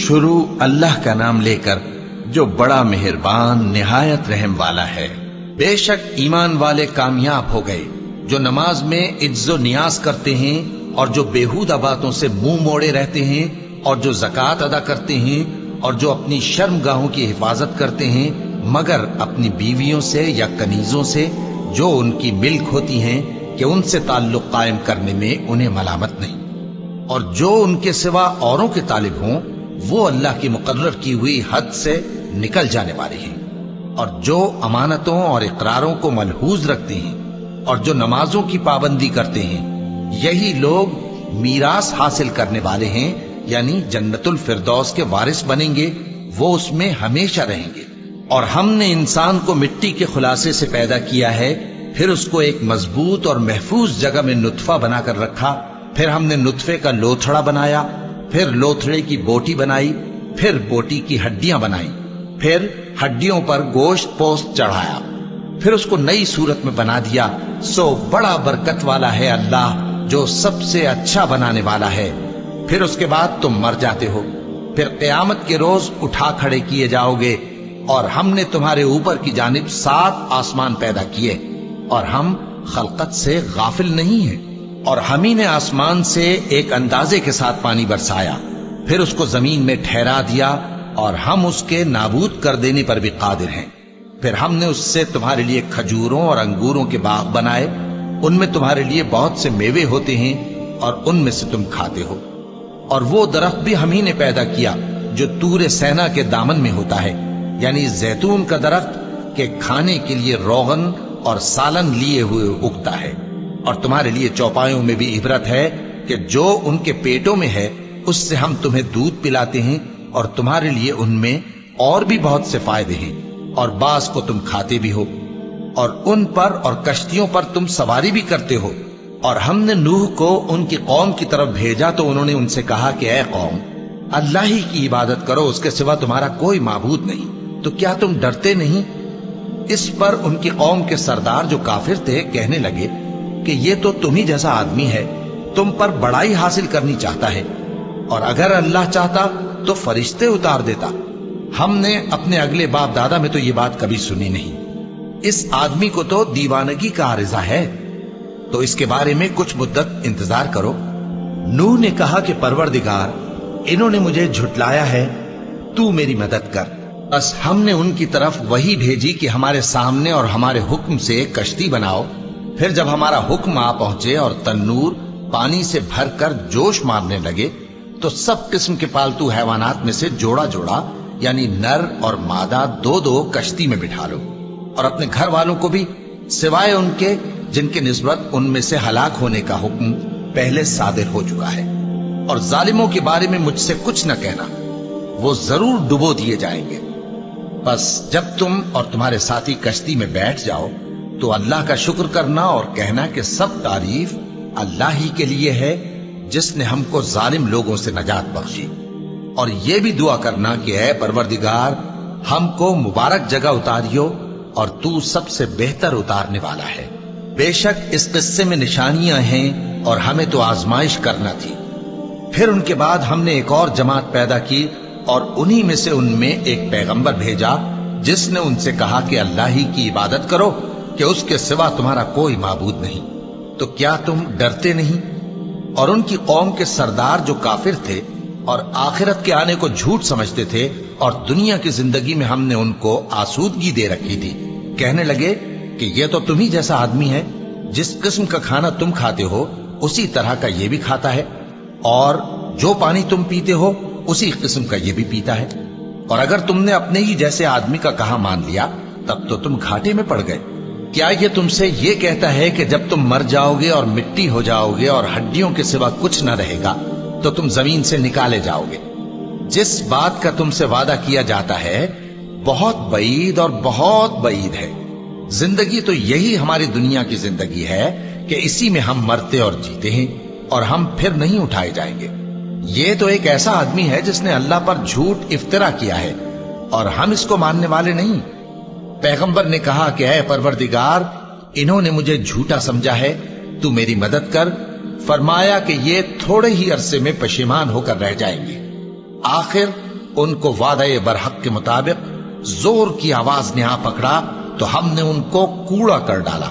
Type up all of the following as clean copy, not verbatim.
شروع اللہ کا نام لے کر جو بڑا مہربان نہایت رحم والا ہے۔ بے شک ایمان والے کامیاب ہو گئے جو نماز میں عجز و نیاز کرتے ہیں اور جو بیہودہ باتوں سے منہ موڑے رہتے ہیں اور جو زکوٰۃ ادا کرتے ہیں اور جو اپنی شرم گاہوں کی حفاظت کرتے ہیں مگر اپنی بیویوں سے یا کنیزوں سے جو ان کی ملک ہوتی ہیں کہ ان سے تعلق قائم کرنے میں انہیں ملامت نہیں، اور جو ان کے سوا اوروں کے طالب ہوں وہ اللہ کی مقرر کی ہوئی حد سے نکل جانے والے ہیں، اور جو امانتوں اور اقراروں کو ملحوظ رکھتے ہیں اور جو نمازوں کی پابندی کرتے ہیں یہی لوگ میراث حاصل کرنے والے ہیں، یعنی جنت الفردوس کے وارث بنیں گے، وہ اس میں ہمیشہ رہیں گے۔ اور ہم نے انسان کو مٹی کے خلاصے سے پیدا کیا ہے، پھر اس کو ایک مضبوط اور محفوظ جگہ میں نطفہ بنا کر رکھا، پھر ہم نے نطفے کا لوتھڑا بنایا، پھر لوتھڑے کی بوٹی بنائی، پھر بوٹی کی ہڈیاں بنائی، پھر ہڈیوں پر گوشت پوست چڑھایا، پھر اس کو نئی صورت میں بنا دیا۔ سو بڑا برکت والا ہے اللہ جو سب سے اچھا بنانے والا ہے۔ پھر اس کے بعد تم مر جاتے ہو، پھر قیامت کے روز اٹھا کھڑے کیے جاؤ گے، اور ہم نے تمہارے اوپر کی جانب 7 آسمان پیدا کیے، اور ہم خلقت سے غافل نہیں ہیں۔ اور ہم ہی نے آسمان سے ایک اندازے کے ساتھ پانی برسایا، پھر اس کو زمین میں ٹھہرا دیا، اور ہم اس کے نابود کر دینے پر بھی قادر ہیں۔ پھر ہم نے اس سے تمہارے لیے کھجوروں اور انگوروں کے باغ بنائے، ان میں تمہارے لیے بہت سے میوے ہوتے ہیں اور ان میں سے تم کھاتے ہو۔ اور وہ درخت بھی ہم ہی نے پیدا کیا جو طور سینا کے دامن میں ہوتا ہے، یعنی زیتون کا درخت کہ کھانے کے لیے روغن اور سالن لیے ہوئے اگتا ہے۔ اور تمہارے لیے چوپایوں میں بھی عبرت ہے کہ جو ان کے پیٹوں میں ہے اس سے ہم تمہیں دودھ پلاتے ہیں، اور تمہارے لیے ان میں اور بھی بہت سے فائدے ہیں، اور بعض کو تم کھاتے بھی ہو، اور ان پر اور کشتیوں پر تم سواری بھی کرتے ہو۔ اور ہم نے نوح کو ان کی قوم کی طرف بھیجا تو انہوں نے ان سے کہا کہ اے قوم، اللہ ہی کی عبادت کرو، اس کے سوا تمہارا کوئی معبود نہیں، تو کیا تم ڈرتے نہیں؟ اس پر ان کی قوم کے سردار جو کافر تھے کہنے لگے کہ یہ تو تم ہی جیسا آدمی ہے، تم پر بڑائی حاصل کرنی چاہتا ہے، اور اگر اللہ چاہتا تو فرشتے اتار دیتا۔ ہم نے اپنے اگلے باپ دادا میں تو یہ بات کبھی سنی نہیں، اس آدمی کو تو دیوانگی کا عارضہ ہے، تو اس کے بارے میں کچھ مدت انتظار کرو۔ نوح نے کہا کہ پروردگار، انہوں نے مجھے جھٹلایا ہے، تو میری مدد کر۔ بس ہم نے ان کی طرف وحی بھیجی کہ ہمارے سامنے اور ہمارے حکم سے ایک کشتی بناؤ، پھر جب ہمارا حکم آ پہنچے اور تنور پانی سے بھر کر جوش مارنے لگے تو سب قسم کے پالتو حیوانات میں سے جوڑا جوڑا یعنی نر اور مادہ 2 کشتی میں بٹھا لو، اور اپنے گھر والوں کو بھی سوائے ان کے جن کے نسبت ان میں سے ہلاک ہونے کا حکم پہلے صادر ہو چکا ہے۔ اور ظالموں کے بارے میں مجھ سے کچھ نہ کہنا، وہ ضرور ڈبو دیے جائیں گے۔ بس جب تم اور تمہارے ساتھی کشتی میں بیٹھ جاؤ تو اللہ کا شکر کرنا اور کہنا کہ سب تعریف اللہ ہی کے لیے ہے جس نے ہم کو ظالم لوگوں سے نجات بخشی، اور یہ بھی دعا کرنا کہ اے پروردگار ہم کو مبارک جگہ اتاریو اور تو سب سے بہتر اتارنے والا ہے۔ بے شک اس قصے میں نشانیاں ہیں اور ہمیں تو آزمائش کرنا تھی۔ پھر ان کے بعد ہم نے ایک اور جماعت پیدا کی اور انہی میں سے ان میں ایک پیغمبر بھیجا جس نے ان سے کہا کہ اللہ ہی کی عبادت کرو کہ اس کے سوا تمہارا کوئی معبود نہیں، تو کیا تم ڈرتے نہیں؟ اور ان کی قوم کے سردار جو کافر تھے اور آخرت کے آنے کو جھوٹ سمجھتے تھے اور دنیا کی زندگی میں ہم نے ان کو آسودگی دے رکھی تھی، کہنے لگے کہ یہ تو تم ہی جیسا آدمی ہے، جس قسم کا کھانا تم کھاتے ہو اسی طرح کا یہ بھی کھاتا ہے، اور جو پانی تم پیتے ہو اسی قسم کا یہ بھی پیتا ہے، اور اگر تم نے اپنے ہی جیسے آدمی کا کہا مان لیا تب تو تم گھاٹے میں پڑ گئے۔ کیا یہ تم سے یہ کہتا ہے کہ جب تم مر جاؤ گے اور مٹی ہو جاؤ گے اور ہڈیوں کے سوا کچھ نہ رہے گا تو تم زمین سے نکالے جاؤ گے؟ جس بات کا تم سے وعدہ کیا جاتا ہے بہت بعید اور بہت بعید ہے۔ زندگی تو یہی ہماری دنیا کی زندگی ہے کہ اسی میں ہم مرتے اور جیتے ہیں اور ہم پھر نہیں اٹھائے جائیں گے۔ یہ تو ایک ایسا آدمی ہے جس نے اللہ پر جھوٹ افطرا کیا ہے اور ہم اس کو ماننے والے نہیں۔ پیغمبر نے کہا کہ اے پروردگار انہوں نے مجھے جھوٹا سمجھا ہے، تو میری مدد کر۔ فرمایا کہ یہ تھوڑے ہی عرصے میں پشیمان ہو کر رہ جائیں گے، آخر उनको वादे बरहक के मुताबिक जोर की आवाज ने आ पकड़ा तो हमने उनको कूड़ा कर डाला।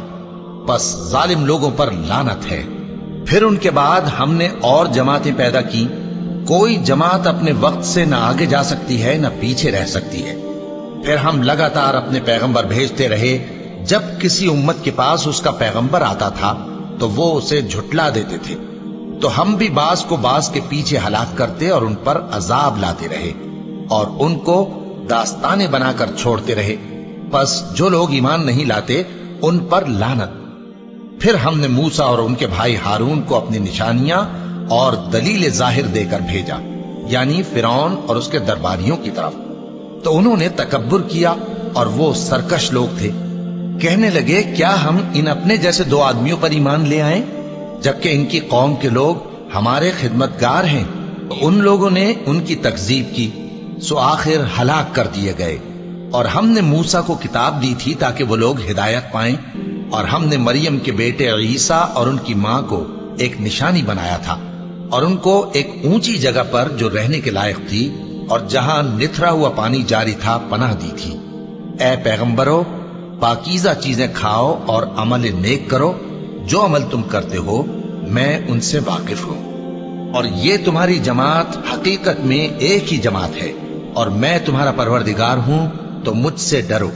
बस जालिम लोगों पर लानत है। फिर उनके बाद हमने और जमातें पैदा की। कोई जमात अपने वक्त से न आगे जा सकती है न पीछे रह सकती है। फिर हम लगातार अपने पैगंबर भेजते रहे। जब किसी उम्मत के पास उसका पैगंबर आता था तो वो उसे झुटला देते थे, तो हम भी बास को बास के पीछे हलाक करते और उन पर अजाब लाते रहे और उनको दास्ताने बनाकर छोड़ते रहे। बस जो लोग ईमान नहीं लाते उन पर लानत। फिर हमने मूसा और उनके भाई हारून को अपनी निशानियां और दलील जाहिर देकर भेजा, यानी फिरौन और उसके दरबारियों की तरफ। तो उन्होंने तकब्बुर किया और वो सरकश लोग थे। कहने लगे, क्या हम इन अपने जैसे दो आदमियों पर ईमान ले आए, जबकि इनकी कौम के लोग हमारे खिदमतगार हैं। तो उन लोगों ने उनकी तकजीब की, सो आखिर हलाक कर दिए गए। और हमने मूसा को किताब दी थी ताकि वो लोग हिदायत पाएं, और हमने मरियम के बेटे ईसा और उनकी मां को एक निशानी बनाया था और उनको एक ऊंची जगह पर जो रहने के लायक थी और जहां निथरा हुआ पानी जारी था पनाह दी थी। ए पैगंबरों, पाकीज़ा चीजें खाओ और अमल नेक करो। जो अमल तुम करते हो मैं उनसे वाकिफ हूं। और ये तुम्हारी जमात हकीकत में एक ही जमात है और मैं तुम्हारा परवरदिगार हूं, तो मुझसे डरो।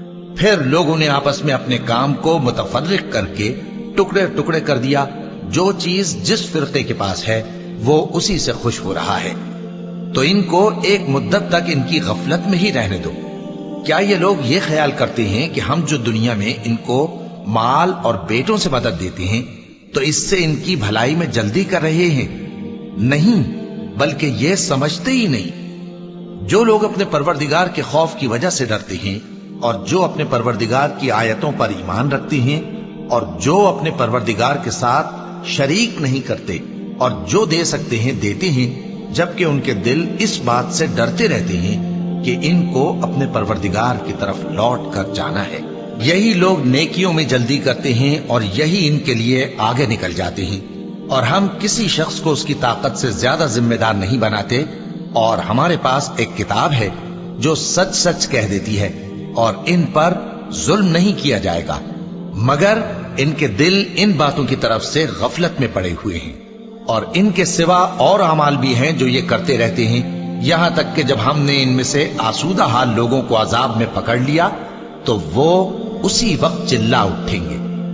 फिर लोगों ने आपस में अपने काम को मुतफर्रिक करके टुकड़े टुकड़े कर दिया। जो चीज जिस फिरके के पास है वो उसी से खुश हो रहा है। तो इनको एक मुद्दत तक इनकी गफलत में ही रहने दो। क्या ये लोग ये ख्याल करते हैं कि हम जो दुनिया में इनको माल और बेटों से मदद देते हैं तो इससे इनकी भलाई में जल्दी कर रहे हैं? नहीं, बल्कि ये समझते ही नहीं। जो लोग अपने परवरदिगार के खौफ की वजह से डरते हैं और जो अपने परवरदिगार की आयतों पर ईमान रखते हैं और जो अपने परवरदिगार के साथ शरीक नहीं करते और जो दे सकते हैं देते हैं, जबकि उनके दिल इस बात से डरते रहते हैं कि इनको अपने परवरदिगार की तरफ लौट कर जाना है। यही लोग नेकियों में जल्दी करते हैं और यही इनके लिए आगे निकल जाते हैं। और हम किसी शख्स को उसकी ताकत से ज्यादा जिम्मेदार नहीं बनाते। और हमारे पास एक किताब है जो सच सच कह देती है और इन पर जुल्म नहीं किया जाएगा, मगर इनके दिल इन बातों की तरफ से गफलत में पड़े हुए हैं। और इनके सिवा और अमाल भी हैं जो ये करते रहते हैं, यहां तक कि जब हमने इनमें से आसूदा हाल लोगों को अजाब में पकड़ लिया तो वो उसी वक्त चिल्ला उठेंगे,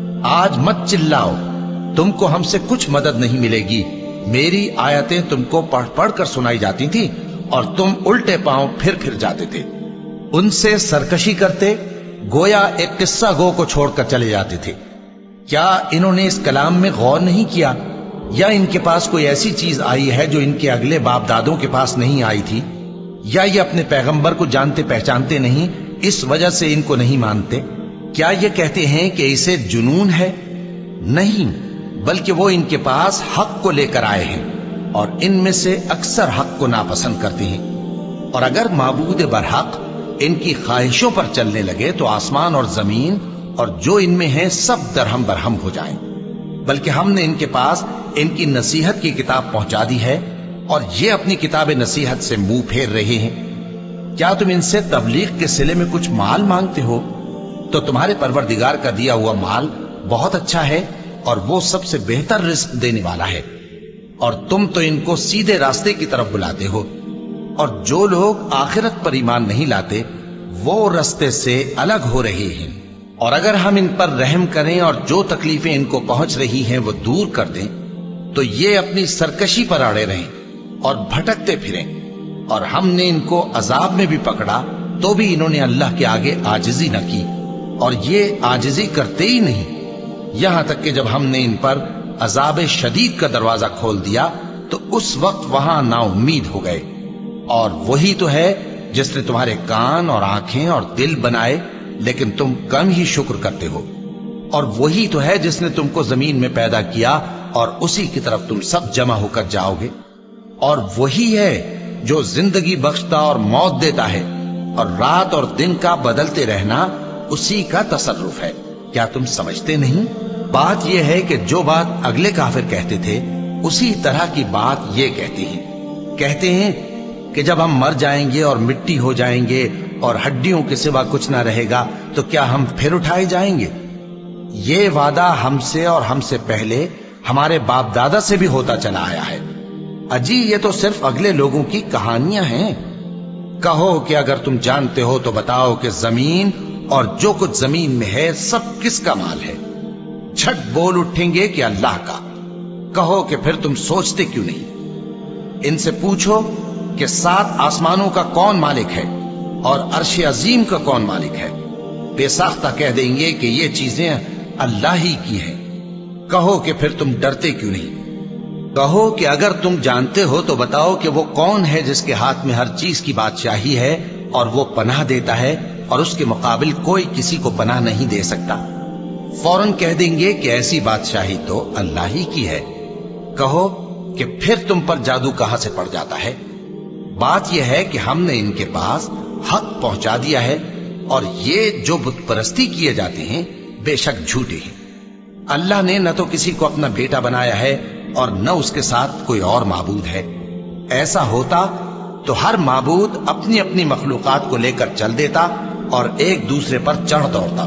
आज मत चिल्लाओ, तुमको हमसे कुछ मदद नहीं मिलेगी। मेरी आयतें तुमको पढ़ पढ़ कर सुनाई जाती थी और तुम उल्टे पांव फिर जाते थे। उनसे सरकशी करते, गोया एक किस्सा गो को छोड़कर चले जाते थे। क्या इन्होंने इस कलाम में गौर नहीं किया, या इनके पास कोई ऐसी चीज आई है जो इनके अगले बाप दादों के पास नहीं आई थी, या ये अपने पैगंबर को जानते पहचानते नहीं, इस वजह से इनको नहीं मानते? क्या ये कहते हैं कि इसे जुनून है? नहीं, बल्कि वो इनके पास हक को लेकर आए हैं और इनमें से अक्सर हक को नापसंद करते हैं। और अगर माबूद बरहक इनकी ख्वाहिशों पर चलने लगे तो आसमान और जमीन और जो इनमें है सब दरहम बरहम हो जाएं। बल्कि हमने इनके पास इनकी नसीहत की किताब पहुंचा दी है और ये अपनी किताब नसीहत से मुंह फेर रहे हैं। क्या तुम इनसे तबलीग के सिले में कुछ माल मांगते हो? तो तुम्हारे परवरदिगार का दिया हुआ माल बहुत अच्छा है और वो सबसे बेहतर रिस्क देने वाला है। और तुम तो इनको सीधे रास्ते की तरफ बुलाते हो। और जो लोग आखिरत पर ईमान नहीं लाते वो रास्ते से अलग हो रहे हैं। और अगर हम इन पर रहम करें और जो तकलीफें इनको पहुंच रही हैं वो दूर कर दें, तो ये अपनी सरकशी पर अड़े रहें और भटकते फिरें। और हमने इनको अजाब में भी पकड़ा तो भी इन्होंने अल्लाह के आगे आजिजी न की, और ये आजिजी करते ही नहीं। यहां तक कि जब हमने इन पर अजाब शदीद का दरवाजा खोल दिया तो उस वक्त वहां नाउम्मीद हो गए। और वही तो है जिसने तुम्हारे कान और आंखें और दिल बनाए, लेकिन तुम कम ही शुक्र करते हो। और वही तो है जिसने तुमको जमीन में पैदा किया और उसी की तरफ तुम सब जमा होकर जाओगे। और वही है जो जिंदगी बख्शता और मौत देता है, और रात और दिन का बदलते रहना उसी का तसर्रुफ है। क्या तुम समझते नहीं? बात यह है कि जो बात अगले काफिर कहते थे उसी तरह की बात ये कहते हैं। کہ جب ہم مر جائیں گے اور مٹی ہو جائیں گے اور ہڈیوں کے سوا کچھ نہ رہے گا تو کیا ہم پھر اٹھائے جائیں گے؟ یہ وعدہ ہم سے اور ہم سے پہلے ہمارے باپ دادا سے بھی ہوتا چلا آیا ہے۔ اجی یہ تو صرف اگلے لوگوں کی کہانیاں ہیں۔ کہو کہ اگر تم جانتے ہو تو بتاؤ کہ زمین اور جو کچھ زمین میں ہے سب کس کا مال ہے؟ جھٹ بول اٹھیں گے کہ اللہ کا۔ کہو کہ پھر تم سوچتے کیوں نہیں؟ ان سے پوچھو کہ 7 آسمانوں کا کون مالک ہے اور عرش عظیم کا کون مالک ہے؟ بے ساختہ کہہ دیں گے کہ یہ چیزیں اللہ ہی کی ہیں۔ کہو کہ پھر تم ڈرتے کیوں نہیں؟ کہو کہ اگر تم جانتے ہو تو بتاؤ کہ وہ کون ہے جس کے ہاتھ میں ہر چیز کی بادشاہی ہے اور وہ پناہ دیتا ہے اور اس کے مقابل کوئی کسی کو پناہ نہیں دے سکتا۔ فوراً کہہ دیں گے کہ ایسی بادشاہی تو اللہ ہی کی ہے۔ کہو کہ پھر تم پر جادو کہاں سے پڑ جاتا ہے؟ بات یہ ہے کہ ہم نے ان کے پاس حق پہنچا دیا ہے اور یہ جو بت پرستی کیے جاتے ہیں بے شک جھوٹے ہیں۔ اللہ نے نہ تو کسی کو اپنا بیٹا بنایا ہے اور نہ اس کے ساتھ کوئی اور معبود ہے۔ ایسا ہوتا تو ہر معبود اپنی اپنی مخلوقات کو لے کر چل دیتا اور ایک دوسرے پر چڑھ دوڑتا۔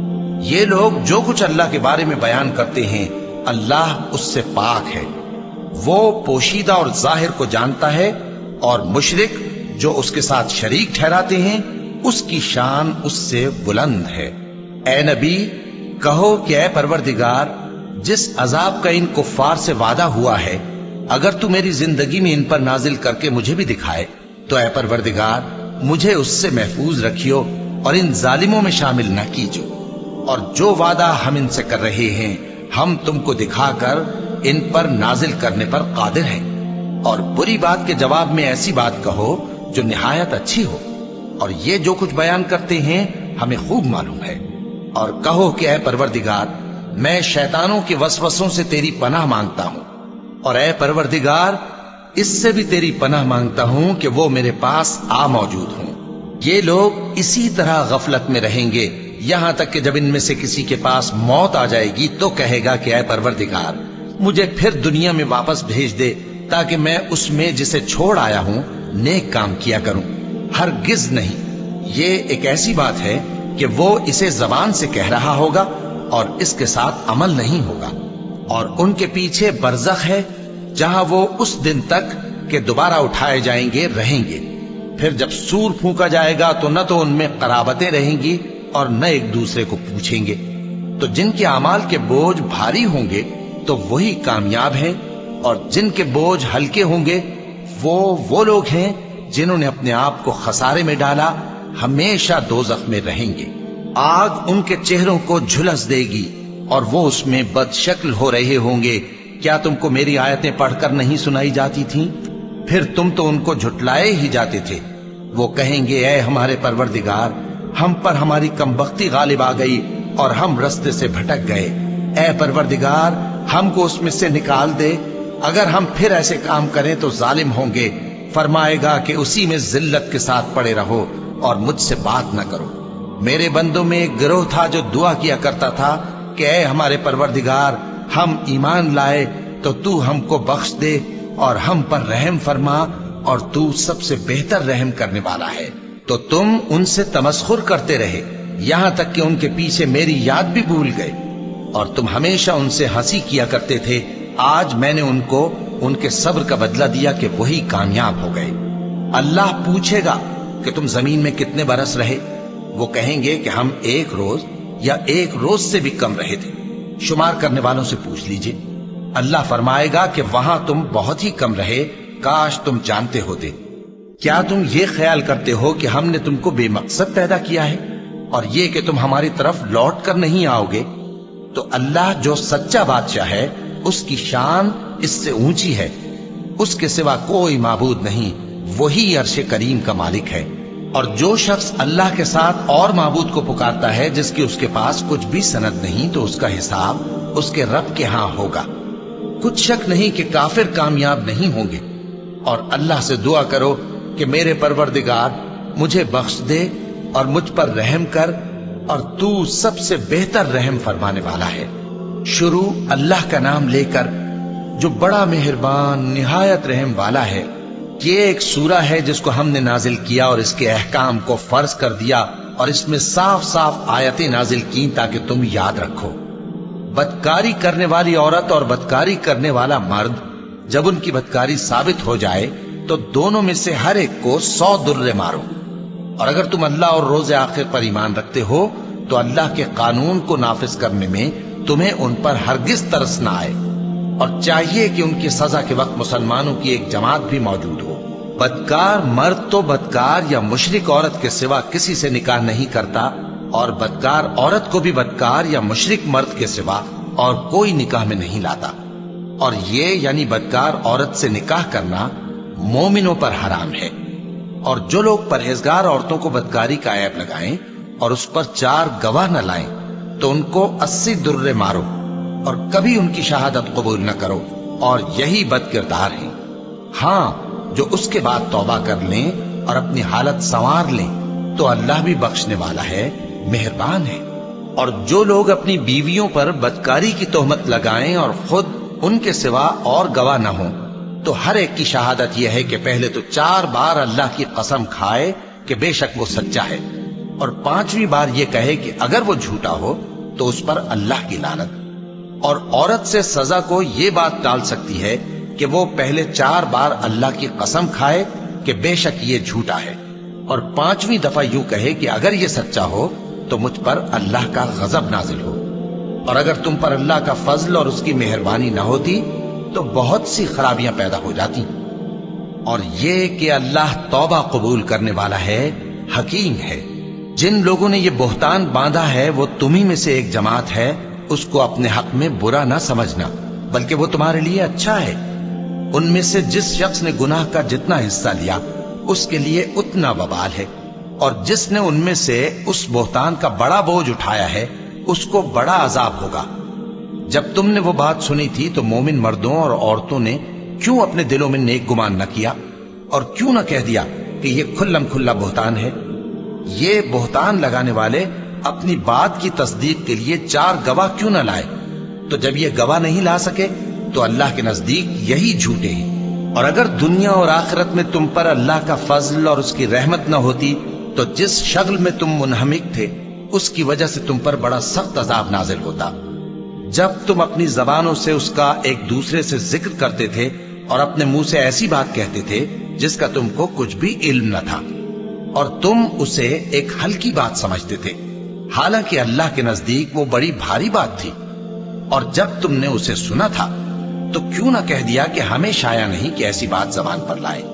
یہ لوگ جو کچھ اللہ کے بارے میں بیان کرتے ہیں اللہ اس سے پاک ہے، وہ پوشیدہ اور ظاہر کو جانتا ہے، اور مشرک جو اس کے ساتھ شریک ٹھہراتے ہیں اس کی شان اس سے بلند ہے۔ اے نبی کہو کہ اے پروردگار جس عذاب کا ان کفار سے وعدہ ہوا ہے اگر تو میری زندگی میں ان پر نازل کر کے مجھے بھی دکھائے تو اے پروردگار مجھے اس سے محفوظ رکھیو اور ان ظالموں میں شامل نہ کیجو، اور جو وعدہ ہم ان سے کر رہے ہیں ہم تم کو دکھا کر ان پر نازل کرنے پر قادر ہیں۔ اور بری بات کے جواب میں ایسی بات کہو جو نہایت اچھی ہو، اور یہ جو کچھ بیان کرتے ہیں ہمیں خوب معلوم ہے۔ اور کہو کہ اے پروردگار میں شیطانوں کے وسوسوں سے تیری پناہ مانگتا ہوں، اور اے پروردگار اس سے بھی تیری پناہ مانگتا ہوں کہ وہ میرے پاس آ موجود ہوں۔ یہ لوگ اسی طرح غفلت میں رہیں گے یہاں تک کہ جب ان میں سے کسی کے پاس موت آ جائے گی تو کہے گا کہ اے پروردگار مجھے پھر دنیا میں واپس بھیج دے تاکہ میں اس میں جسے چھوڑ آیا ہوں نیک کام کیا کروں۔ ہرگز نہیں، یہ ایک ایسی بات ہے کہ وہ اسے زبان سے کہہ رہا ہوگا اور اس کے ساتھ عمل نہیں ہوگا۔ اور ان کے پیچھے برزخ ہے جہاں وہ اس دن تک کہ دوبارہ اٹھائے جائیں گے رہیں گے۔ پھر جب سور پھونکا جائے گا تو نہ تو ان میں قرابتیں رہیں گی اور نہ ایک دوسرے کو پوچھیں گے۔ تو جن کے اعمال کے بوجھ بھاری ہوں گے تو وہی کامیاب ہیں، اور جن کے بوجھ ہلکے ہوں گے وہ لوگ ہیں جنہوں نے اپنے آپ کو خسارے میں ڈالا، ہمیشہ دوزخ میں رہیں گے۔ آگ ان کے چہروں کو جھلس دے گی اور وہ اس میں بد شکل ہو رہے ہوں گے۔ کیا تم کو میری آیتیں پڑھ کر نہیں سنائی جاتی تھیں؟ پھر تم تو ان کو جھٹلائے ہی جاتے تھے۔ وہ کہیں گے اے ہمارے پروردگار ہم پر ہماری کمبختی غالب آ گئی اور ہم رستے سے بھٹک گئے، اے پروردگار ہم کو اس میں سے نکال دے، اگر ہم پھر ایسے کام کریں تو ظالم ہوں گے۔ فرمائے گا کہ اسی میں ذلت کے ساتھ پڑے رہو اور مجھ سے بات نہ کرو۔ میرے بندوں میں ایک گروہ تھا جو دعا کیا کرتا تھا کہ اے ہمارے پروردگار ہم ایمان لائے تو تو ہم کو بخش دے اور ہم پر رحم فرما، اور تو سب سے بہتر رحم کرنے والا ہے۔ تو تم ان سے تمسخر کرتے رہے یہاں تک کہ ان کے پیچھے میری یاد بھی بھول گئے، اور تم ہمیشہ ان سے ہنسی کیا کرتے تھے۔ آج میں نے ان کو ان کے صبر کا بدلہ دیا کہ وہی کامیاب ہو گئے۔ اللہ پوچھے گا کہ تم زمین میں کتنے برس رہے؟ وہ کہیں گے کہ ہم 1 روز یا 1 روز سے بھی کم رہے تھے۔ شمار کرنے والوں سے پوچھ لیجئے۔ اللہ فرمائے گا کہ وہاں تم بہت ہی کم رہے، کاش تم جانتے ہوتے۔ کیا تم یہ خیال کرتے ہو کہ ہم نے تم کو بے مقصد پیدا کیا ہے اور یہ کہ تم ہماری طرف لوٹ کر نہیں آؤ گے؟ تو اللہ جو سچا بادشاہ ہے اس کی شان اس سے اونچی ہے، اس کے سوا کوئی معبود نہیں، وہی عرش کریم کا مالک ہے۔ اور جو شخص اللہ کے ساتھ اور معبود کو پکارتا ہے جس کی اس کے پاس کچھ بھی سند نہیں تو اس کا حساب اس کے رب کے ہاں ہوگا۔ کچھ شک نہیں کہ کافر کامیاب نہیں ہوں گے۔ اور اللہ سے دعا کرو کہ میرے پروردگار مجھے بخش دے اور مجھ پر رحم کر، اور تو سب سے بہتر رحم فرمانے والا ہے۔ شروع اللہ کا نام لے کر جو بڑا مہربان نہایت رحم والا ہے۔ یہ ایک سورہ ہے جس کو ہم نے نازل کیا اور اس کے احکام کو فرض کر دیا اور اس میں صاف صاف آیتیں نازل کی تاکہ تم یاد رکھو۔ بدکاری کرنے والی عورت اور بدکاری کرنے والا مرد جب ان کی بدکاری ثابت ہو جائے تو دونوں میں سے ہر ایک کو 100 درے مارو، اور اگر تم اللہ اور روز آخر پر ایمان رکھتے ہو تو اللہ کے قانون کو نافذ کرنے میں تمہیں ان پر ہرگز ترس نہ آئے، اور چاہیے کہ ان کی سزا کے وقت مسلمانوں کی ایک جماعت بھی موجود ہو۔ بدکار مرد تو بدکار یا مشرک عورت کے سوا کسی سے نکاح نہیں کرتا، اور بدکار عورت کو بھی بدکار یا مشرک مرد کے سوا اور کوئی نکاح میں نہیں لاتا، اور یہ یعنی بدکار عورت سے نکاح کرنا مومنوں پر حرام ہے۔ اور جو لوگ پرہیزگار عورتوں کو بدکاری کا عیب لگائیں اور اس پر 4 گواہ نہ لائیں تو ان کو 80 درے مارو، اور کبھی ان کی شہادت قبول نہ کرو، اور یہی بد کردار ہیں۔ ہاں، جو اس کے بعد توبہ کر لیں اور اپنی حالت سنوار لیں تو اللہ بھی بخشنے والا ہے، مہربان ہے۔ اور جو لوگ اپنی بیویوں پر بدکاری کی تہمت لگائیں اور خود ان کے سوا اور گواہ نہ ہوں تو ہر ایک کی شہادت یہ ہے کہ پہلے تو 4 بار اللہ کی قسم کھائے کہ بے شک وہ سچا ہے، اور 5ویں بار یہ کہے کہ اگر وہ جھوٹا ہو تو اس پر اللہ کی لعنت۔ اور عورت سے سزا کو یہ بات ٹال سکتی ہے کہ وہ پہلے 4 بار اللہ کی قسم کھائے کہ بے شک یہ جھوٹا ہے، اور 5ویں دفعہ یوں کہے کہ اگر یہ سچا ہو تو مجھ پر اللہ کا غضب نازل ہو۔ اور اگر تم پر اللہ کا فضل اور اس کی مہربانی نہ ہوتی تو بہت سی خرابیاں پیدا ہو جاتی۔ اور یہ کہ اللہ توبہ قبول کرنے والا ہے، حکیم ہے۔ جن لوگوں نے یہ بہتان باندھا ہے وہ تمہیں میں سے ایک جماعت ہے، اس کو اپنے حق میں برا نہ سمجھنا، بلکہ وہ تمہارے لیے اچھا ہے۔ ان میں سے جس شخص نے گناہ کا جتنا حصہ لیا اس کے لیے اتنا وبال ہے، اور جس نے ان میں سے اس بہتان کا بڑا بوجھ اٹھایا ہے اس کو بڑا عذاب ہوگا۔ جب تم نے وہ بات سنی تھی تو مومن مردوں اور عورتوں نے کیوں اپنے دلوں میں نیک گمان نہ کیا، اور کیوں نہ کہہ دیا کہ یہ کھلم کھلا بہتان ہے؟ یہ بہتان لگانے والے اپنی بات کی تصدیق کے لیے 4 گواہ کیوں نہ لائے؟ تو جب یہ گواہ نہیں لا سکے تو اللہ کے نزدیک یہی جھوٹے ہیں۔ اور اگر دنیا اور آخرت میں تم پر اللہ کا فضل اور اس کی رحمت نہ ہوتی تو جس شغل میں تم منہمک تھے اس کی وجہ سے تم پر بڑا سخت عذاب نازل ہوتا، جب تم اپنی زبانوں سے اس کا ایک دوسرے سے ذکر کرتے تھے اور اپنے منہ سے ایسی بات کہتے تھے جس کا تم کو کچھ بھی علم نہ تھا، اور تم اسے ایک ہلکی بات سمجھتے تھے، حالانکہ اللہ کے نزدیک وہ بڑی بھاری بات تھی۔ اور جب تم نے اسے سنا تھا تو کیوں نہ کہہ دیا کہ ہمیں شایع نہیں کہ ایسی بات زبان پر لائے؟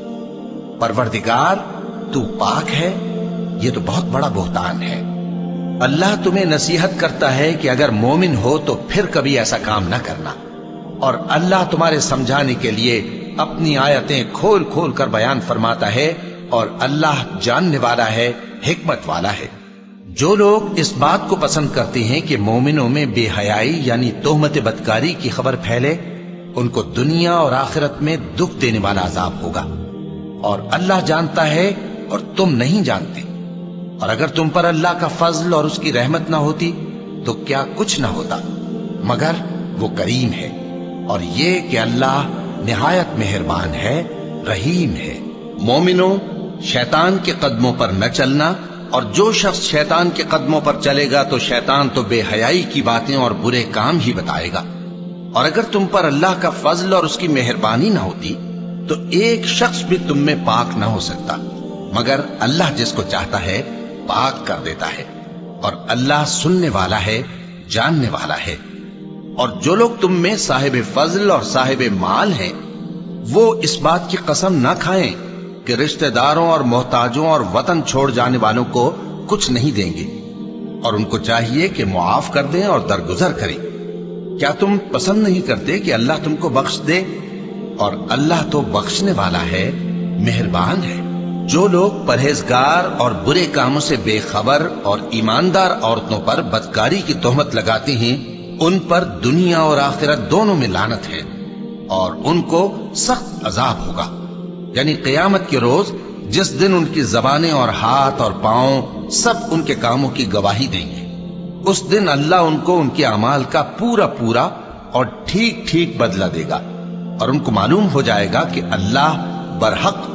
پروردگار تو پاک ہے، یہ تو بہت بڑا بہتان ہے۔ اللہ تمہیں نصیحت کرتا ہے کہ اگر مومن ہو تو پھر کبھی ایسا کام نہ کرنا، اور اللہ تمہارے سمجھانے کے لیے اپنی آیتیں کھول کھول کر بیان فرماتا ہے، اور اللہ جاننے والا ہے، حکمت والا ہے۔ جو لوگ اس بات کو پسند کرتے ہیں کہ مومنوں میں بے حیائی یعنی تہمت بدکاری کی خبر پھیلے، ان کو دنیا اور آخرت میں دکھ دینے والا عذاب ہوگا، اور اللہ جانتا ہے اور تم نہیں جانتے۔ اور اگر تم پر اللہ کا فضل اور اس کی رحمت نہ ہوتی تو کیا کچھ نہ ہوتا، مگر وہ کریم ہے، اور یہ کہ اللہ نہایت مہربان ہے، رحیم ہے۔ مومنوں، شیطان کے قدموں پر نہ چلنا، اور جو شخص شیطان کے قدموں پر چلے گا تو شیطان تو بے حیائی کی باتیں اور برے کام ہی بتائے گا۔ اور اگر تم پر اللہ کا فضل اور اس کی مہربانی نہ ہوتی تو ایک شخص بھی تم میں پاک نہ ہو سکتا، مگر اللہ جس کو چاہتا ہے پاک کر دیتا ہے، اور اللہ سننے والا ہے، جاننے والا ہے۔ اور جو لوگ تم میں صاحب فضل اور صاحب مال ہیں وہ اس بات کی قسم نہ کھائیں کہ رشتہ داروں اور محتاجوں اور وطن چھوڑ جانے والوں کو کچھ نہیں دیں گے، اور ان کو چاہیے کہ معاف کر دیں اور درگزر کریں۔ کیا تم پسند نہیں کرتے کہ اللہ تم کو بخش دے؟ اور اللہ تو بخشنے والا ہے، مہربان ہے۔ جو لوگ پرہیزگار اور برے کاموں سے بے خبر اور ایماندار عورتوں پر بدکاری کی تہمت لگاتے ہیں ان پر دنیا اور آخرت دونوں میں لعنت ہے، اور ان کو سخت عذاب ہوگا، یعنی قیامت کے روز جس دن ان کی زبانیں اور ہاتھ اور پاؤں سب ان کے کاموں کی گواہی دیں گے۔ اس دن اللہ ان کو ان کے اعمال کا پورا پورا اور ٹھیک ٹھیک بدلہ دے گا، اور ان کو معلوم ہو جائے گا کہ اللہ برحق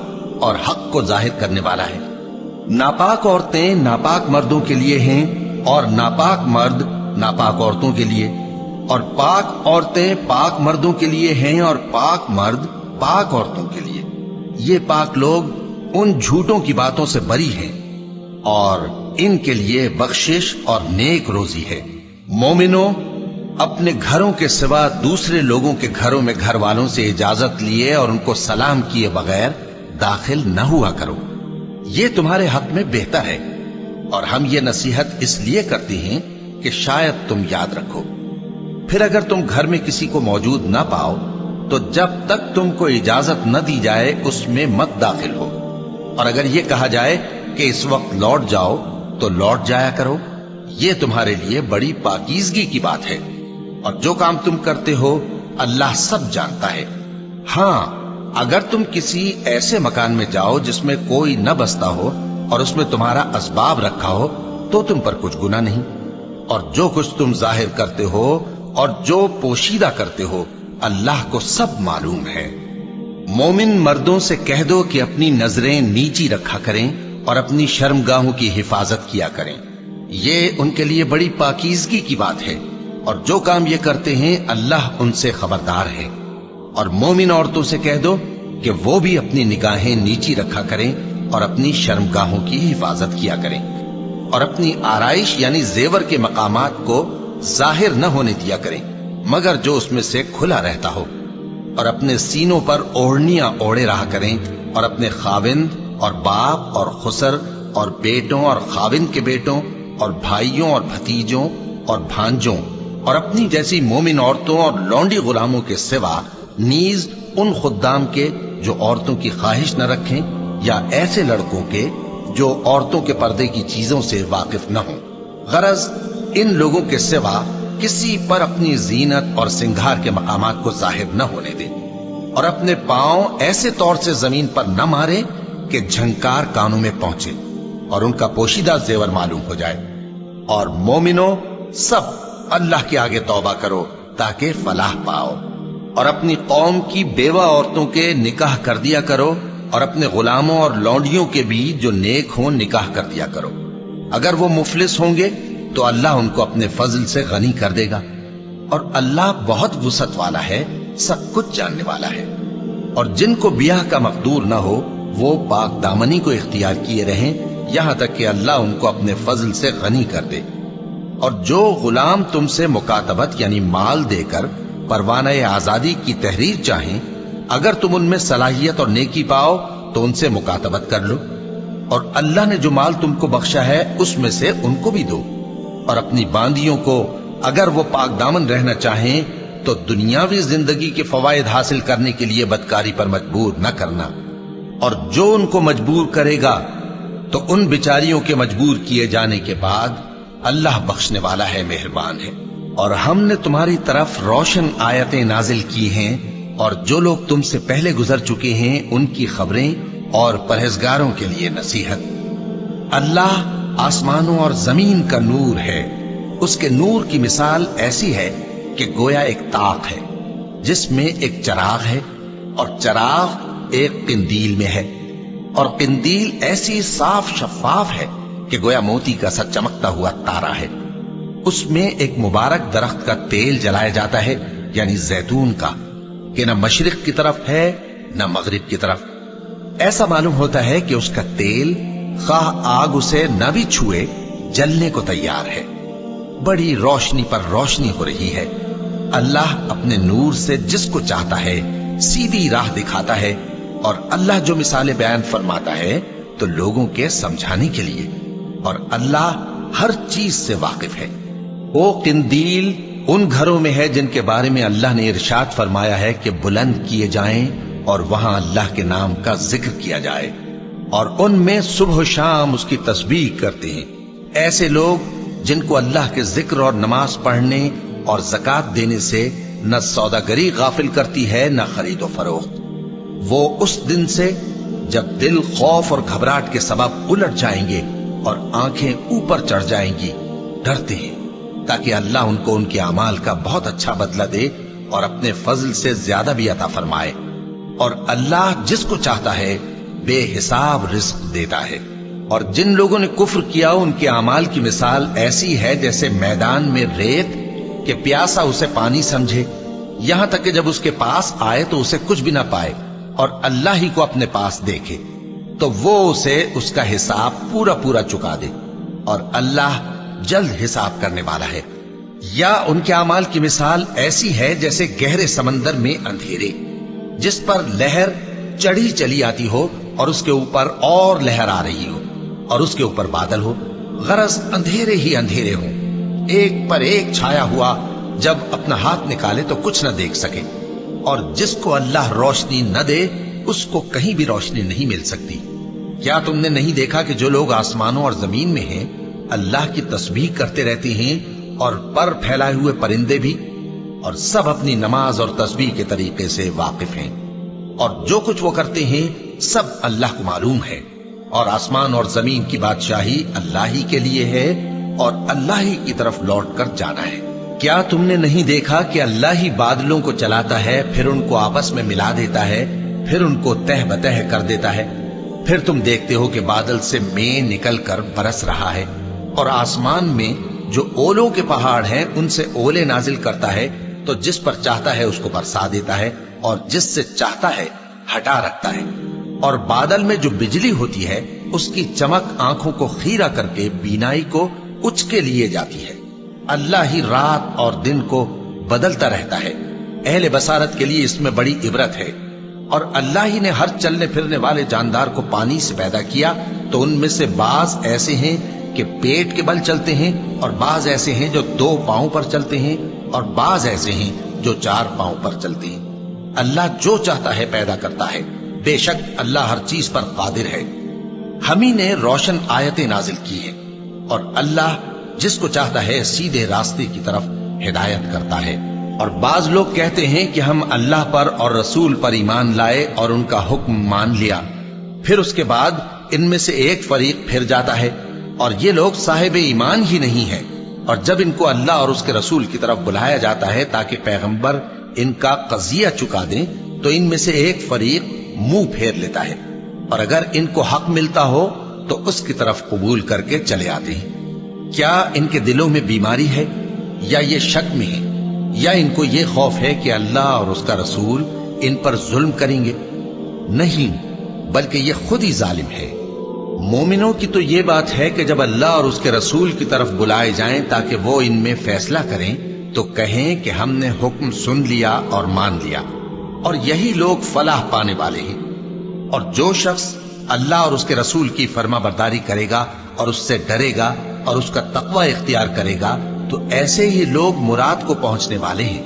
اور حق کو ظاہر کرنے والا ہے۔ ناپاک عورتیں ناپاک مردوں کے لیے ہیں اور ناپاک مرد ناپاک عورتوں کے لیے، اور پاک عورتیں پاک مردوں کے لیے ہیں اور پاک مرد پاک عورتوں کے لیے۔ یہ پاک لوگ ان جھوٹوں کی باتوں سے بری ہیں اور ان کے لیے بخشش اور نیک روزی ہے۔ مومنوں، اپنے گھروں کے سوا دوسرے لوگوں کے گھروں میں گھر والوں سے اجازت لیے اور ان کو سلام کیے بغیر داخل نہ ہوا کرو، یہ تمہارے حق میں بہتر ہے، اور ہم یہ نصیحت اس لیے کرتے ہیں کہ شاید تم یاد رکھو۔ پھر اگر تم گھر میں کسی کو موجود نہ پاؤ تو جب تک تم کو اجازت نہ دی جائے اس میں مت داخل ہو، اور اگر یہ کہا جائے کہ اس وقت لوٹ جاؤ تو لوٹ جایا کرو، یہ تمہارے لیے بڑی پاکیزگی کی بات ہے، اور جو کام تم کرتے ہو اللہ سب جانتا ہے۔ ہاں، اگر تم کسی ایسے مکان میں جاؤ جس میں کوئی نہ بستا ہو اور اس میں تمہارا اسباب رکھا ہو تو تم پر کچھ گناہ نہیں، اور جو کچھ تم ظاہر کرتے ہو اور جو پوشیدہ کرتے ہو اللہ کو سب معلوم ہے۔ مومن مردوں سے کہہ دو کہ اپنی نظریں نیچی رکھا کریں اور اپنی شرمگاہوں کی حفاظت کیا کریں، یہ ان کے لیے بڑی پاکیزگی کی بات ہے، اور جو کام یہ کرتے ہیں اللہ ان سے خبردار ہے۔ اور مومن عورتوں سے کہہ دو کہ وہ بھی اپنی نگاہیں نیچی رکھا کریں اور اپنی شرمگاہوں کی حفاظت کیا کریں، اور اپنی آرائش یعنی زیور کے مقامات کو ظاہر نہ ہونے دیا کریں مگر جو اس میں سے کھلا رہتا ہو، اور اپنے سینوں پر اوڑھنیاں اوڑھے رہا کریں، اور اپنے خاوند اور باپ اور خسر اور بیٹوں اور خاوند کے بیٹوں اور بھائیوں اور بھتیجوں اور بھانجوں اور اپنی جیسی مومن عورتوں اور لونڈی غلاموں کے سوا نیز ان خدام کے جو عورتوں کی خواہش نہ رکھیں، یا ایسے لڑکوں کے جو عورتوں کے پردے کی چیزوں سے واقف نہ ہوں۔ غرض ان لوگوں کے سوا کسی پر اپنی زینت اور سنگھار کے مقامات کو ظاہر نہ ہونے دیں، اور اپنے پاؤں ایسے طور سے زمین پر نہ مارے کہ جھنکار کانوں میں پہنچے اور ان کا پوشیدہ زیور معلوم ہو جائے۔ اور مومنوں، سب اللہ کے آگے توبہ کرو تاکہ فلاح پاؤ، اور اپنی قوم کی بیوہ عورتوں کے نکاح کر دیا کرو، اور اپنے غلاموں اور لونڈیوں کے بھی جو نیک ہوں نکاح کر دیا کرو۔ اگر وہ مفلس ہوں گے تو اللہ ان کو اپنے فضل سے غنی کر دے گا، اور اللہ بہت وسعت والا ہے، سب کچھ جاننے والا ہے۔ اور جن کو بیاہ کا مقدور نہ ہو وہ پاک دامنی کو اختیار کیے رہیں یہاں تک کہ اللہ ان کو اپنے فضل سے غنی کر دے۔ اور جو غلام تم سے مکاتبت یعنی مال دے کر پروانہ آزادی کی تحریر چاہیں، اگر تم ان میں صلاحیت اور نیکی پاؤ تو ان سے مکاتبت کر لو، اور اللہ نے جو مال تم کو بخشا ہے اس میں سے ان کو بھی دو۔ اور اپنی باندیوں کو اگر وہ پاک دامن رہنا چاہیں تو دنیاوی زندگی کے فوائد حاصل کرنے کے لیے بدکاری پر مجبور نہ کرنا، اور جو ان کو مجبور کرے گا تو ان بیچاریوں کے مجبور کیے جانے کے بعد اللہ بخشنے والا ہے، مہربان ہے۔ اور ہم نے تمہاری طرف روشن آیتیں نازل کی ہیں، اور جو لوگ تم سے پہلے گزر چکے ہیں ان کی خبریں اور پرہیزگاروں کے لیے نصیحت۔ اللہ آسمانوں اور زمین کا نور ہے، اس کے نور کی مثال ایسی ہے کہ گویا ایک طاق ہے جس میں ایک چراغ ہے، اور چراغ ایک قندیل میں ہے، اور قندیل ایسی صاف شفاف ہے کہ گویا موتی کا سا چمکتا ہوا تارا ہے۔ اس میں ایک مبارک درخت کا تیل جلایا جاتا ہے یعنی زیتون کا، کہ نہ مشرق کی طرف ہے نہ مغرب کی طرف۔ ایسا معلوم ہوتا ہے کہ اس کا تیل خواہ آگ اسے نہ بھی چھوئے جلنے کو تیار ہے۔ بڑی روشنی پر روشنی ہو رہی ہے۔ اللہ اپنے نور سے جس کو چاہتا ہے سیدھی راہ دکھاتا ہے، اور اللہ جو مثالیں بیان فرماتا ہے تو لوگوں کے سمجھانے کے لیے، اور اللہ ہر چیز سے واقف ہے۔ وہ قندیل ان گھروں میں ہے جن کے بارے میں اللہ نے ارشاد فرمایا ہے کہ بلند کیے جائیں اور وہاں اللہ کے نام کا ذکر کیا جائے، اور ان میں صبح و شام اس کی تسبیح کرتے ہیں۔ ایسے لوگ جن کو اللہ کے ذکر اور نماز پڑھنے اور زکوٰۃ دینے سے نہ سوداگری غافل کرتی ہے نہ خرید و فروخت، وہ اس دن سے جب دل خوف اور گھبراہٹ کے سبب الٹ جائیں گے اور آنکھیں اوپر چڑھ جائیں گی ڈرتے ہیں، تاکہ اللہ ان کو ان کے اعمال کا بہت اچھا بدلہ دے اور اپنے فضل سے زیادہ بھی عطا فرمائے۔ اور اللہ جس کو چاہتا ہے بے حساب رزق دیتا ہے۔ اور جن لوگوں نے کفر کیا ان کے اعمال کی مثال ایسی ہے جیسے میدان میں ریت کہ پیاسا اسے پانی سمجھے، یہاں تک کہ جب اس کے پاس آئے تو اسے کچھ بھی نہ پائے اور اللہ ہی کو اپنے پاس دیکھے تو وہ اسے اس کا حساب پورا پورا چکا دے، اور اللہ جلد حساب کرنے والا ہے۔ یا ان کے اعمال کی مثال ایسی ہے جیسے گہرے سمندر میں اندھیرے جس پر لہر چڑھی چلی آتی ہو اور اس کے اوپر اور لہر آ رہی ہو اور اس کے اوپر بادل ہو، غرض اندھیرے ہی اندھیرے ہوں، ایک پر ایک چھایا ہوا، جب اپنا ہاتھ نکالے تو کچھ نہ دیکھ سکے، اور جس کو اللہ روشنی نہ دے اس کو کہیں بھی روشنی نہیں مل سکتی۔ کیا تم نے نہیں دیکھا کہ جو لوگ آسمانوں اور زمین میں ہیں اللہ کی تسبیح کرتے رہتے ہیں، اور پر پھیلائے ہوئے پرندے بھی، اور سب اپنی نماز اور تسبیح کے طریقے سے واقف ہیں، اور جو کچھ وہ کرتے ہیں سب اللہ کو معلوم ہے، اور آسمان اور زمین کی بادشاہی اللہ ہی کے لیے ہے اور اللہ ہی کی طرف لوٹ کر جانا ہے۔ کیا تم نے نہیں دیکھا کہ اللہ ہی بادلوں کو چلاتا ہے، پھر ان کو آپس میں ملا دیتا ہے، پھر ان کو تہ بتہ کر دیتا ہے، پھر تم دیکھتے ہو کہ بادل سے مے نکل کر برس رہا ہے، اور آسمان میں جو اولوں کے پہاڑ ہیں ان سے اولے نازل کرتا ہے، تو جس پر چاہتا ہے اس کو برسا دیتا ہے اور جس سے چاہتا ہے ہٹا رکھتا ہے، اور بادل میں جو بجلی ہوتی ہے اس کی چمک آنکھوں کو خیرہ کر کے بینائی کو اچ کے لیے جاتی ہے۔ اللہ ہی رات اور دن کو بدلتا رہتا ہے، اہل بصارت کے لیے اس میں بڑی عبرت ہے۔ اور اللہ ہی نے ہر چلنے پھرنے والے جاندار کو پانی سے پیدا کیا، تو ان میں سے بعض ایسے ہیں کہ پیٹ کے بل چلتے ہیں، اور بعض ایسے ہیں جو 2 پاؤں پر چلتے ہیں، اور بعض ایسے ہیں جو 4 پاؤں پر چلتے ہیں۔ اللہ جو چاہتا ہے پیدا کرتا ہے، بے شک اللہ ہر چیز پر قادر ہے۔ ہم ہی نے روشن آیتیں نازل کی ہیں، اور اللہ جس کو چاہتا ہے سیدھے راستے کی طرف ہدایت کرتا ہے۔ اور بعض لوگ کہتے ہیں کہ ہم اللہ پر اور رسول پر ایمان لائے اور ان کا حکم مان لیا، پھر اس کے بعد ان میں سے ایک فریق پھر جاتا ہے، اور یہ لوگ صاحب ایمان ہی نہیں ہیں، اور جب ان کو اللہ اور اس کے رسول کی طرف بلایا جاتا ہے تاکہ پیغمبر ان کا قضیہ چکا دیں، تو ان میں سے ایک فریق منہ پھیر لیتا ہے، اور اگر ان کو حق ملتا ہو تو اس کی طرف قبول کر کے چلے آتے ہیں۔ کیا ان کے دلوں میں بیماری ہے، یا یہ شک میں ہے، یا ان کو یہ خوف ہے کہ اللہ اور اس کا رسول ان پر ظلم کریں گے؟ نہیں، بلکہ یہ خود ہی ظالم ہے۔ مومنوں کی تو یہ بات ہے کہ جب اللہ اور اس کے رسول کی طرف بلائے جائیں تاکہ وہ ان میں فیصلہ کریں تو کہیں کہ ہم نے حکم سن لیا اور مان لیا، اور یہی لوگ فلاح پانے والے ہیں۔ اور جو شخص اللہ اور اس کے رسول کی فرما برداری کرے گا اور اس سے ڈرے گا اور اس کا تقوی اختیار کرے گا تو ایسے ہی لوگ مراد کو پہنچنے والے ہیں۔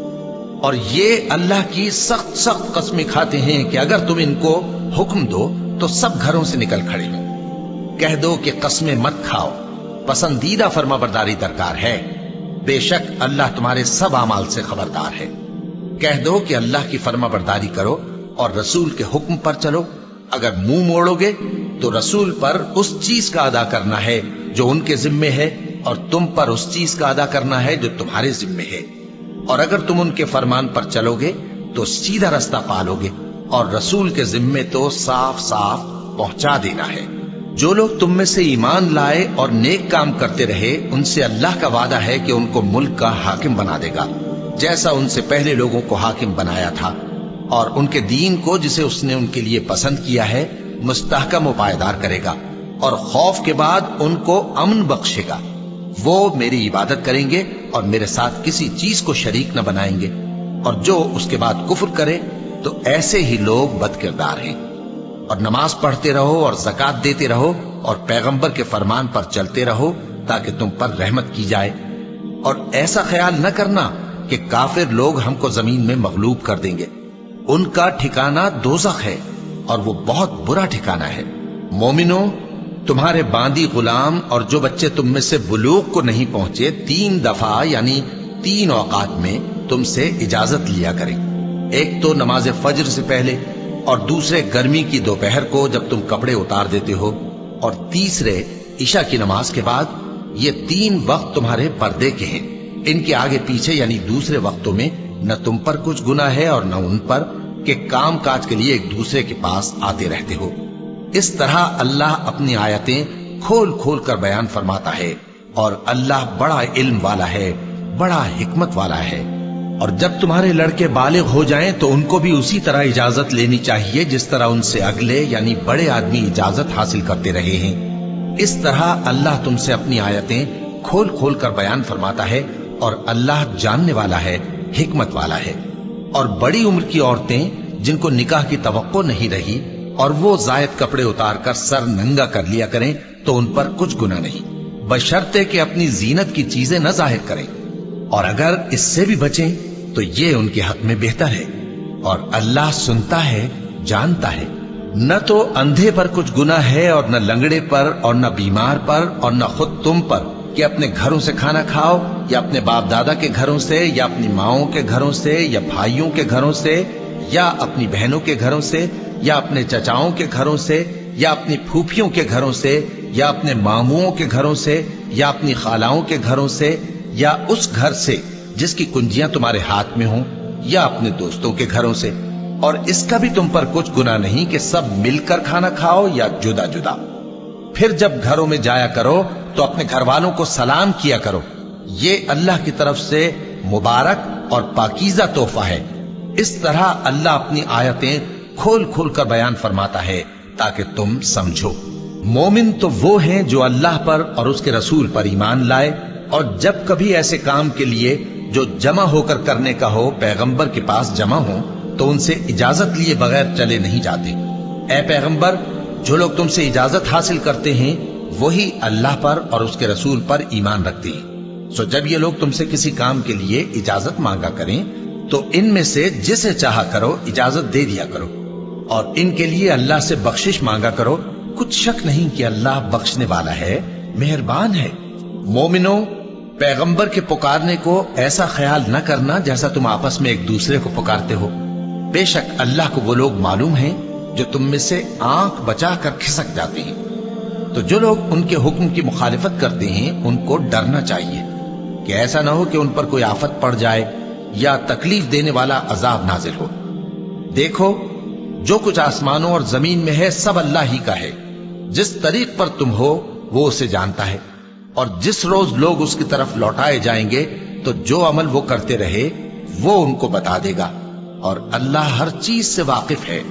اور یہ اللہ کی سخت سخت قسمیں کھاتے ہیں کہ اگر تم ان کو حکم دو تو سب گھروں سے نکل کھڑے ہوں۔ کہہ دو کہ قسمیں مت کھاؤ، پسندیدہ فرما برداری درکار ہے، بے شک اللہ تمہارے سب اعمال سے خبردار ہے۔ کہہ دو کہ اللہ کی فرما برداری کرو اور رسول کے حکم پر چلو، اگر منہ موڑو گے تو رسول پر اس چیز کا ادا کرنا ہے جو ان کے ذمے ہے، اور تم پر اس چیز کا ادا کرنا ہے جو تمہارے ذمے ہے، اور اگر تم ان کے فرمان پر چلو گے تو سیدھا رستہ پالو گے، اور رسول کے ذمے تو صاف صاف پہنچا دینا ہے۔ جو لوگ تم میں سے ایمان لائے اور نیک کام کرتے رہے ان سے اللہ کا وعدہ ہے کہ ان کو ملک کا حاکم بنا دے گا، جیسا ان سے پہلے لوگوں کو حاکم بنایا تھا، اور ان کے دین کو جسے اس نے ان کے لیے پسند کیا ہے مستحکم و پائیدار کرے گا، اور خوف کے بعد ان کو امن بخشے گا۔ وہ میری عبادت کریں گے اور میرے ساتھ کسی چیز کو شریک نہ بنائیں گے، اور جو اس کے بعد کفر کرے تو ایسے ہی لوگ بد کردار ہیں۔ اور نماز پڑھتے رہو اور زکوٰۃ دیتے رہو اور پیغمبر کے فرمان پر چلتے رہو تاکہ تم پر رحمت کی جائے، اور ایسا خیال نہ کرنا کہ کافر لوگ ہم کو زمین میں مغلوب کر دیں گے، ان کا ٹھکانہ دوزخ ہے اور وہ بہت برا ٹھکانہ ہے۔ مومنوں، تمہارے باندی غلام اور جو بچے تم میں سے بلوغ کو نہیں پہنچے 3 دفعہ یعنی 3 اوقات میں تم سے اجازت لیا کریں، ایک تو نماز فجر سے پہلے، اور دوسرے گرمی کی دوپہر کو جب تم کپڑے اتار دیتے ہو، اور تیسرے عشاء کی نماز کے بعد۔ یہ 3 وقت تمہارے پردے کے ہیں، ان کے آگے پیچھے یعنی دوسرے وقتوں میں نہ تم پر کچھ گناہ ہے اور نہ ان پر کہ کام کاج کے لیے ایک دوسرے کے پاس آتے رہتے ہو۔ اس طرح اللہ اپنی آیتیں کھول کھول کر بیان فرماتا ہے، اور اللہ بڑا علم والا ہے، بڑا حکمت والا ہے۔ اور جب تمہارے لڑکے بالغ ہو جائیں تو ان کو بھی اسی طرح اجازت لینی چاہیے جس طرح ان سے اگلے یعنی بڑے آدمی اجازت حاصل کرتے رہے ہیں۔ اس طرح اللہ تم سے اپنی آیتیں کھول کھول کر بیان فرماتا ہے، اور اللہ جاننے والا ہے، حکمت والا ہے۔ اور بڑی عمر کی عورتیں جن کو نکاح کی توقع نہیں رہی اور وہ زائد کپڑے اتار کر سر ننگا کر لیا کریں تو ان پر کچھ گناہ نہیں، بشرطے کہ اپنی زینت کی چیزیں نہ ظاہر کریں، اور اگر اس سے بھی بچیں تو یہ ان کے حق میں بہتر ہے، اور اللہ سنتا ہے، جانتا ہے۔ نہ تو اندھے پر کچھ گناہ ہے اور نہ لنگڑے پر اور نہ بیمار پر اور نہ خود تم پر کہ اپنے گھروں سے کھانا کھاؤ، یا اپنے باپ دادا کے گھروں سے، یا اپنی ماؤں کے گھروں سے، یا بھائیوں کے گھروں سے، یا اپنی بہنوں کے گھروں سے، یا اپنے چچاؤں کے گھروں سے، یا اپنی پھوپھیوں کے گھروں سے، یا اپنے ماموؤں کے گھروں سے، یا اپنی خالاؤں کے گھروں سے، یا اس گھر سے جس کی کنجیاں تمہارے ہاتھ میں ہوں، یا اپنے دوستوں کے گھروں سے۔ اور اس کا بھی تم پر کچھ گناہ نہیں کہ سب مل کر کھانا کھاؤ یا جدا جدا۔ پھر جب گھروں میں جایا کرو تو اپنے گھر والوں کو سلام کیا کرو، یہ اللہ کی طرف سے مبارک اور پاکیزہ تحفہ ہے۔ اس طرح اللہ اپنی آیتیں کھول کھول کر بیان فرماتا ہے تاکہ تم سمجھو۔ مومن تو وہ ہیں جو اللہ پر اور اس کے رسول پر ایمان لائے، اور جب کبھی ایسے کام کے لیے جو جمع ہو کر کرنے کا ہو پیغمبر کے پاس جمع ہوں تو ان سے اجازت لیے بغیر چلے نہیں جاتے۔ اے پیغمبر، جو لوگ تم سے اجازت حاصل کرتے ہیں وہی اللہ پر اور اس کے رسول پر ایمان رکھتے ہیں۔ سو جب یہ لوگ تم سے کسی کام کے لیے اجازت مانگا کریں تو ان میں سے جسے چاہا کرو اجازت دے دیا کرو، اور ان کے لیے اللہ سے بخشش مانگا کرو، کچھ شک نہیں کہ اللہ بخشنے والا ہے، مہربان ہے۔ مومنوں، پیغمبر کے پکارنے کو ایسا خیال نہ کرنا جیسا تم آپس میں ایک دوسرے کو پکارتے ہو۔ بے شک اللہ کو وہ لوگ معلوم ہیں جو تم میں سے آنکھ بچا کر کھسک جاتے ہیں۔ تو جو لوگ ان کے حکم کی مخالفت کرتے ہیں ان کو ڈرنا چاہیے کہ ایسا نہ ہو کہ ان پر کوئی آفت پڑ جائے یا تکلیف دینے والا عذاب نازل ہو۔ دیکھو، جو کچھ آسمانوں اور زمین میں ہے سب اللہ ہی کا ہے۔ جس طریق پر تم ہو وہ اسے جانتا ہے، اور جس روز لوگ اس کی طرف لوٹائے جائیں گے تو جو عمل وہ کرتے رہے وہ ان کو بتا دے گا، اور اللہ ہر چیز سے واقف ہے۔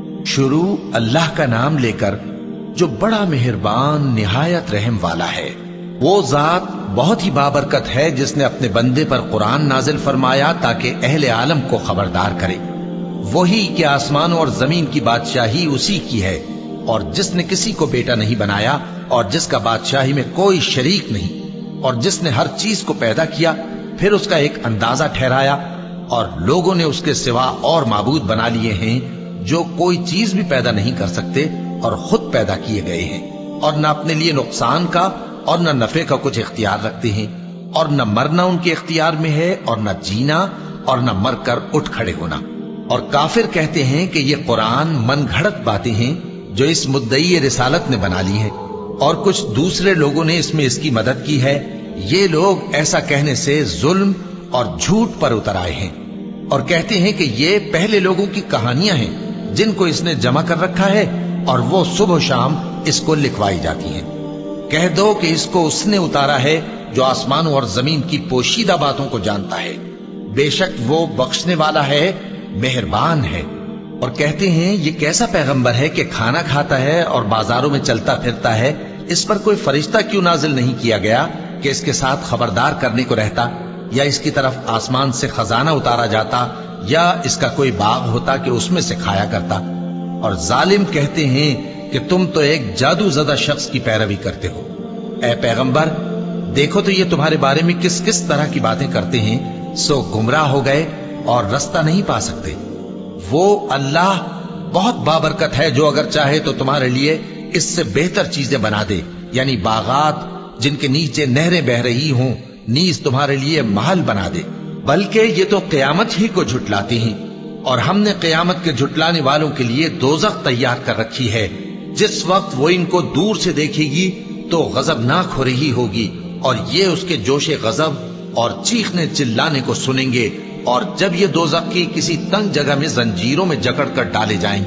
شروع اللہ کا نام لے کر جو بڑا مہربان نہایت رحم والا ہے۔ وہ ذات بہت ہی بابرکت ہے جس نے اپنے بندے پر قرآن نازل فرمایا تاکہ اہل عالم کو خبردار کرے۔ وہی کہ آسمانوں اور زمین کی بادشاہی اسی کی ہے، اور جس نے کسی کو بیٹا نہیں بنایا اور جس کا بادشاہی میں کوئی شریک نہیں، اور جس نے ہر چیز کو پیدا کیا پھر اس کا ایک اندازہ ٹھہرایا، اور لوگوں نے اس کے سوا اور معبود بنا لیے ہیں جو کوئی چیز بھی پیدا نہیں کر سکتے اور خود پیدا کیے گئے ہیں، اور نہ اپنے لیے نقصان کا اور نہ نفع کا کچھ اختیار رکھتے ہیں، اور نہ مرنا ان کے اختیار میں ہے اور نہ جینا اور نہ مر کر اٹھ کھڑے ہونا۔ اور کافر کہتے ہیں کہ یہ قرآن من گھڑت باتیں ہیں جو اس مدعی رسالت نے بنا لی ہیں، اور کچھ دوسرے لوگوں نے اس میں اس کی مدد کی ہے۔ یہ لوگ ایسا کہنے سے ظلم اور جھوٹ پر اتر آئے ہیں، اور کہتے ہیں کہ یہ پہلے لوگوں کی کہانیاں ہیں جن کو اس نے جمع کر رکھا ہے اور وہ صبح و شام اس کو لکھوائی جاتی ہیں۔ کہہ دو کہ اس کو اس نے اتارا ہے جو آسمانوں اور زمین کی پوشیدہ باتوں کو جانتا ہے، بے شک وہ بخشنے والا ہے، مہربان ہے۔ اور کہتے ہیں یہ کیسا پیغمبر ہے کہ کھانا کھاتا ہے اور بازاروں میں چلتا پھرتا ہے، اس پر کوئی فرشتہ کیوں نازل نہیں کیا گیا کہ اس کے ساتھ خبردار کرنے کو رہتا، یا اس کی طرف آسمان سے خزانہ اتارا جاتا، یا اس کا کوئی باغ ہوتا کہ اس میں سے کھایا کرتا۔ اور ظالم کہتے ہیں کہ تم تو ایک جادو زدہ شخص کی پیروی کرتے ہو۔ اے پیغمبر، دیکھو تو یہ تمہارے بارے میں کس کس طرح کی باتیں کرتے ہیں، سو گمراہ ہو گئے اور رستہ نہیں پا سکتے۔ وہ اللہ بہت بابرکت ہے جو اگر چاہے تو تمہارے لیے اس سے بہتر چیزیں بنا دے، یعنی باغات جن کے نیچے نہریں بہ رہی ہوں، نیز تمہارے لیے محل بنا دے۔ بلکہ یہ تو قیامت ہی کو جھٹلاتے ہیں، اور ہم نے قیامت کے جھٹلانے والوں کے لیے دوزخ تیار کر رکھی ہے، جس وقت وہ ان کو دور سے دیکھے گی تو غضبناک ہو رہی ہوگی، اور یہ اس کے جوش غضب اور چیخنے چلانے کو سنیں گے۔ اور جب یہ دوزخی کسی تنگ جگہ میں زنجیروں میں جکڑ کر ڈالے جائیں گے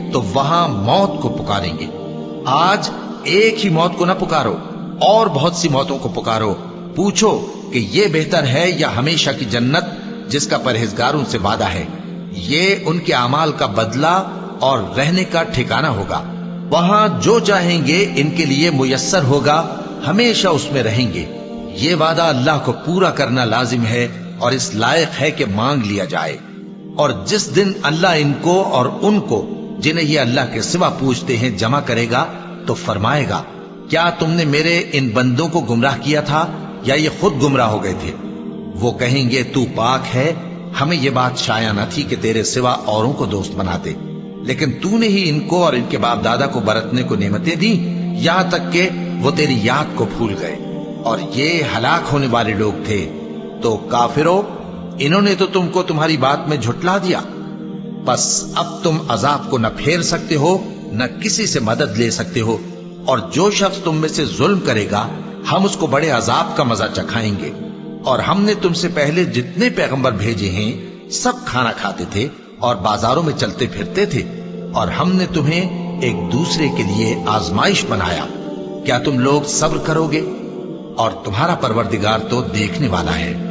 तो वहां मौत को पुकारेंगे। आज एक ही मौत को न पुकारो, और बहुत सी मौतों को पुकारो। पूछो कि ये बेहतर है या हमेशा की जन्नत जिसका परहेजगारों से वादा है। ये उनके अमाल का बदला और रहने का ठिकाना होगा। वहां जो चाहेंगे इनके लिए मुयस्सर होगा, हमेशा उसमें रहेंगे। ये वादा अल्लाह को पूरा करना लाजिम है और इस लायक है कि मांग लिया जाए। और जिस दिन अल्लाह इनको और उनको, जिन्हें ये अल्लाह के सिवा पूजते हैं, जमा करेगा तो फरमाएगा, क्या तुमने मेरे इन बंदों को गुमराह किया था या ये खुद गुमराह हो गए थे? वो कहेंगे, तू पाक है, हमें ये बात शाया न थी कि तेरे सिवा औरों को दोस्त बनाते, लेकिन तूने ही इनको और इनके बाप दादा को बरतने को नेमतें दी, यहां तक के वो तेरी याद को भूल गए, और ये हलाक होने वाले लोग थे। तो काफिरों, इन्होंने तो तुमको तुम्हारी बात में झुटला दिया। बस अब तुम अजाब को न फेर सकते हो, न किसी से मदद ले सकते हो, और जो शख्स तुम में से जुल्म करेगा हम उसको बड़े अजाब का मजा चखाएंगे। और हमने तुमसे पहले जितने पैगंबर भेजे हैं सब खाना खाते थे और बाजारों में चलते फिरते थे, और हमने तुम्हें एक दूसरे के लिए आजमाइश बनाया। क्या तुम लोग सब्र करोगे? और तुम्हारा परवरदिगार तो देखने वाला है।